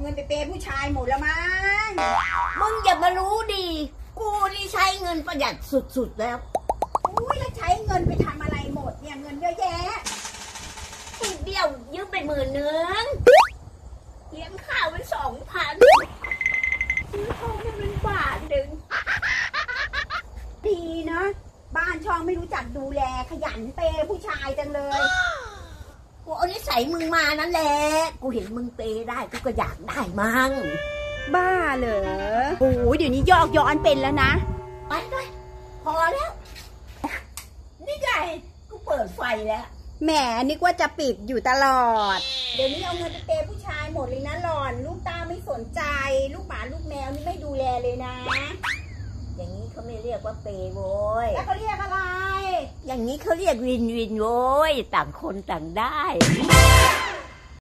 เงินไปเปย์ผู้ชายหมดแล้วมั้งมึงอย่ามารู้ดีกูนี่ใช้เงินประหยัดสุดๆแล้วอุ้ยแล้วใช้เงินไปทำอะไรหมดเนี่ยเงินเยอะแยะอีกเดียวยืมไป10,000เลี้ยงข้าวไป2,000ซื้อทองให้มันบาทหนึ่งดีเนาะบ้านช่องไม่รู้จักดูแลขยันเปย์ผู้ชายจังเลยกูเอานิสัยมึงมานั่นแหละกูเห็นมึงเปย์ได้กูก็อยากได้มั่งบ้าเหรอโอ้ยเดี๋ยวนี้ยอกย้อนเป็นแล้วนะไปด้วยพอแล้วนี่ไงกูเปิดไฟแล้วแหมนึกว่าจะปิดอยู่ตลอดเดี๋ยวนี้เอาเงินไปเปย์ผู้ชายหมดเลยนะหล่อนลูกตาไม่สนใจลูกหมาลูกแมวนี่ไม่ดูแลเลยนะอย่างนี้เขาไม่เรียกว่าเปย์โว้ยแล้วเขาเรียกอะไรอย่างนี้เขาเรียกวินวินโว้ยต่างคนต่างได้